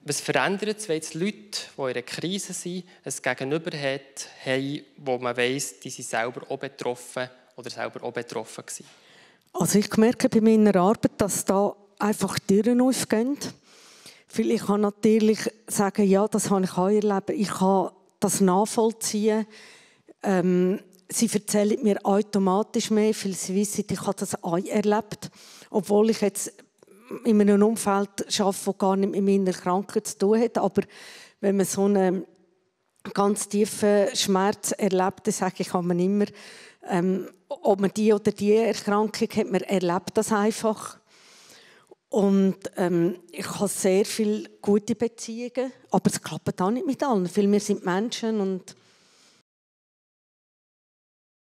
Was verändert es, wenn jetzt Leute, die in einer Krise sind, ein Gegenüber haben, wo man weiss, die sind selber auch betroffen oder selber auch betroffen gewesen? Also ich merke bei meiner Arbeit, dass da einfach Türen aufgehen. Weil ich kann natürlich sagen, ja, das habe ich auch erlebt. Ich kann das nachvollziehen. Sie erzählen mir automatisch mehr, weil sie wissen, ich habe das auch erlebt. Obwohl ich jetzt in einem Umfeld arbeite, das gar nicht mit meiner Krankheit zu tun hat. Aber wenn man so einen ganz tiefen Schmerz erlebt, dann sage ich man immer, ob man die oder die Erkrankung hat, man erlebt das einfach. Und ich habe sehr viele gute Beziehungen, aber es klappt auch nicht mit allen, weil wir sind Menschen und